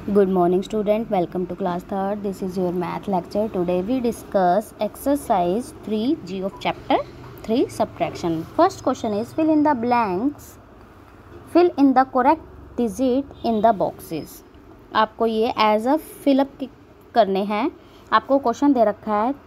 Good morning student, welcome to class 3rd. This is your math lecture. Today we discuss exercise 3G of chapter 3 subtraction. First question is fill in the blanks. Fill in the correct digit in the boxes. आपको ये as a fill up करने हैं. आपको question दे रखा है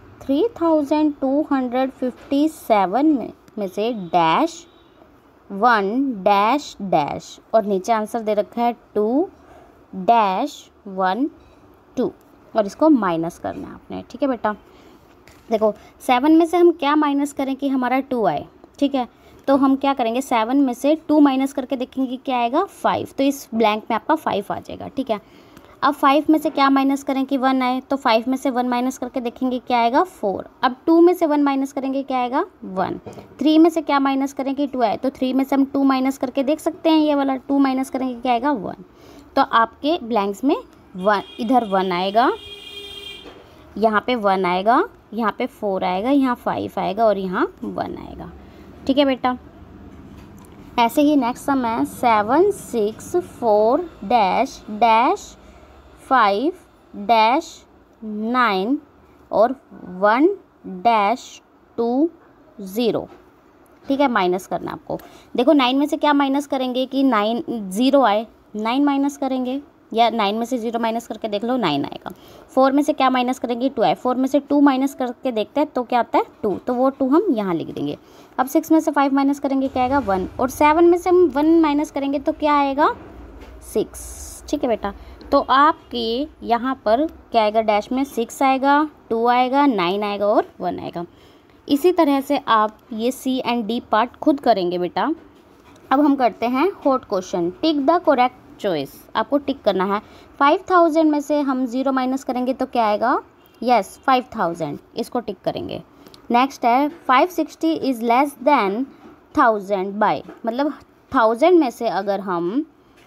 3257 में से dash 1 dash dash और नीचे आंसर दे रखा है 2 डैश 1 2 और इसको माइनस करना है आपने. ठीक है बेटा, देखो 7 में से हम क्या माइनस करें कि हमारा 2 आए. ठीक है, तो हम क्या करेंगे 7 में से 2 माइनस करके देखेंगे क्या आएगा 5. तो इस ब्लैंक में आपका 5 आ जाएगा. ठीक है, अब 5 में से क्या माइनस करें कि 1 आए, तो 5 में से 1 माइनस करके देखेंगे क्या आएगा 4. अब 2 में से 1 माइनस करेंगे क्या आएगा 1. 3 में से क्या माइनस करें कि 2 आए, तो 3 में से हम 2 माइनस करके देख सकते हैं. ये वाला 2 माइनस करेंगे क्या आएगा 1. तो आपके ब्लैंक्स में 1 इधर 1 आएगा, यहाँ पे 1 आएगा, यहाँ पे 4 आएगा, यहाँ 5 आएगा और यहाँ 1 आएगा. ठीक है बेटा, ऐसे ही नेक्स्ट सम है 7 6 4 डैश डैश 5 डैश 9 और 1 डैश 2 0. ठीक है, माइनस करना आपको. देखो 9 में से क्या माइनस करेंगे कि 9 0 आए, 9 माइनस करेंगे, या 9 में से 0 माइनस करके देख लो 9 आएगा. 4 में से क्या माइनस करेंगे 2 आए, 4 में से 2 माइनस करके देखते हैं तो क्या आता है 2, तो वो 2 हम यहाँ लिख देंगे. अब 6 में से 5 माइनस करेंगे क्या आएगा 1 और 7 में से हम 1 माइनस करेंगे तो क्या आएगा 6. ठीक है बेटा, तो आपके यहाँ पर क्या आएगा डैश में 6 आएगा, 2 आएगा, 9 आएगा और 1 आएगा. इसी तरह से आप ये सी एंड डी पार्ट खुद करेंगे बेटा. अब हम करते हैं hot question. Tick the correct choice. आपको टिक करना है. 5000 में से हम 0 माइनस करेंगे तो क्या आएगा, यस 5000, इसको टिक करेंगे. नेक्स्ट है 560 इज़ लेस देन 1000 बाय, मतलब 1000 में से अगर हम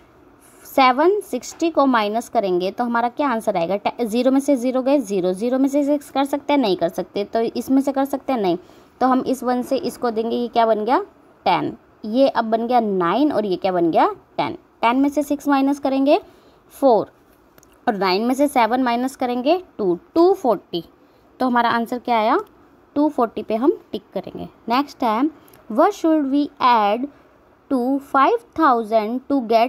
760 को माइनस करेंगे तो हमारा क्या आंसर आएगा. 0 में से 0 गए 0, 0 में से 6 कर सकते हैं, नहीं कर सकते, तो इसमें से कर सकते हैं नहीं, तो हम इस 1 से इसको देंगे. ये क्या बन गया 10, ये अब बन गया 9 और ये क्या बन गया 10. 10 में से 6 माइनस करेंगे 4 और 9 में से 7 माइनस करेंगे 2, 240. तो हमारा आंसर क्या आया 240 पे हम टिक करेंगे. नेक्स्ट है what should we add to 5000 to get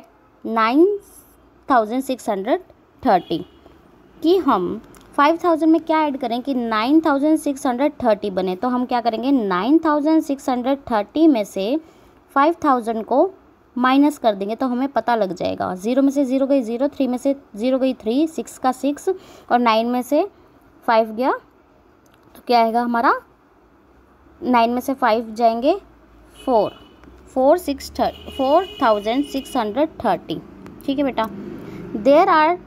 9630, कि हम 5000 में क्या ऐड करें कि 9630 बने. तो हम क्या करेंगे 9630 में से 5000 को माइनस कर देंगे तो हमें पता लग जाएगा. 0 में से 0 गई 0, 3 में से 0 गई 3, 6 का 6 और 9 में से 5 गया तो क्या आएगा हमारा 9 में से 5 जाएंगे 4630. ठीक है बेटा, there are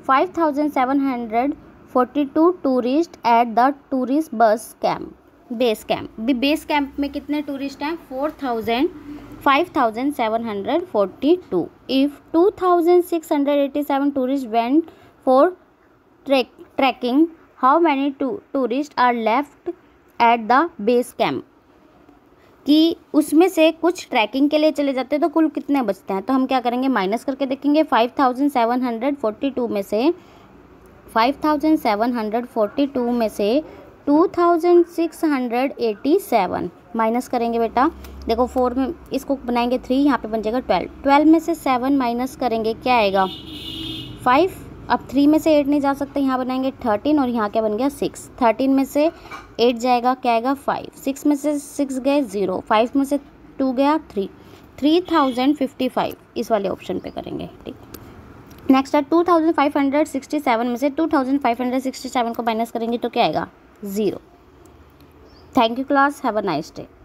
5742 tourist at the tourist base camp. Base camp में कितने टूरिस्ट हैं 5742. If 2687 tourist went for trekking, how many tourist are left at the base camp, कि उसमें से कुछ ट्रैकिंग के लिए चले जाते हैं तो कुल कितने बचते हैं. तो हम क्या करेंगे माइनस करके देखेंगे. 5742 में से 5742 में से 2687 माइनस करेंगे बेटा. देखो 4 में इसको बनाएंगे 3, यहाँ पे बन जाएगा 12. 12 में से 7 माइनस करेंगे क्या आएगा 5. अब 3 में से 8 नहीं जा सकते, यहाँ बनाएंगे 13 और यहाँ क्या बन गया 6. 13 में से 8 जाएगा क्या आएगा 5. 6 में से 6 गए 0, 5 में से 2 गया 3, 3055 इस वाले ऑप्शन पे करेंगे. ठीक, नेक्स्ट है 2567 में से 2567 को माइनस करेंगे तो क्या आएगा 0. Thank you class, have a nice day.